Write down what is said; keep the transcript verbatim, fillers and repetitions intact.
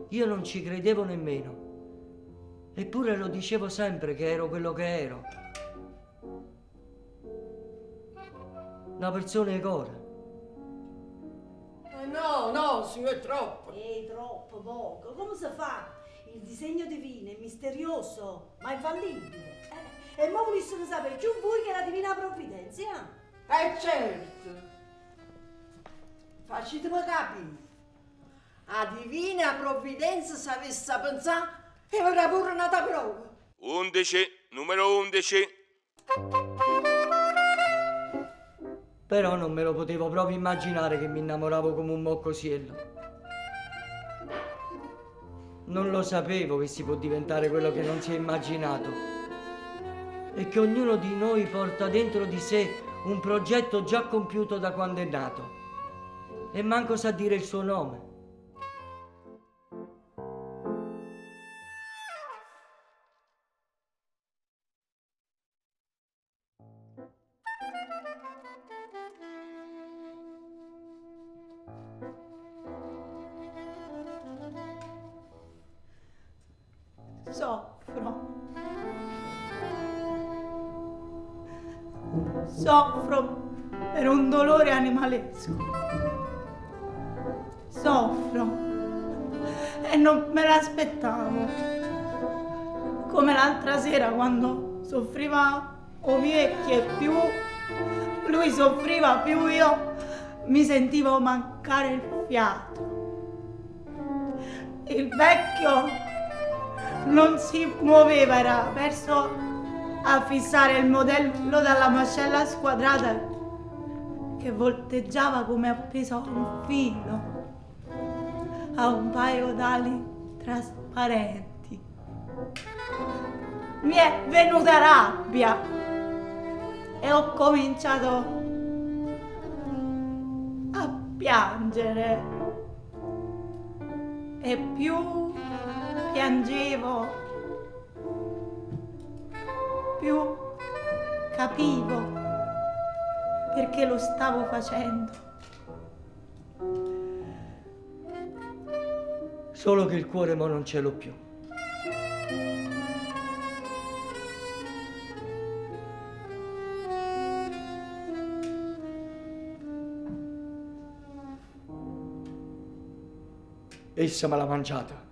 io non ci credevo nemmeno. Eppure lo dicevo sempre che ero quello che ero. Una persona di cuore. Eh no, no, signor, è troppo. È troppo poco. Come si fa? Il disegno divino è misterioso, ma infallibile. Eh, e mo volessero sapere più voi che la divina provvidenza. Eh certo. Facetemi capire. A divina provvidenza sapesse pensare e avrà pure nata prova. undici, numero undici. Però non me lo potevo proprio immaginare che mi innamoravo come un moccosiello. Non lo sapevo che si può diventare quello che non si è immaginato. E che ognuno di noi porta dentro di sé un progetto già compiuto da quando è nato. E manco sa dire il suo nome. Soffro. Soffro per un dolore animalesco. Soffro e non me l'aspettavo. Come l'altra sera quando soffriva o vecchio e più lui soffriva più, io mi sentivo mancare il fiato. Il vecchio non si muoveva, era verso a fissare il modello dalla mascella squadrata che volteggiava come appeso a un filo, a un paio d'ali trasparenti. Mi è venuta rabbia e ho cominciato a piangere. E più piangevo, più capivo perché lo stavo facendo. Solo che il cuore mo non ce l'ho più. Essa me l'ha mangiata.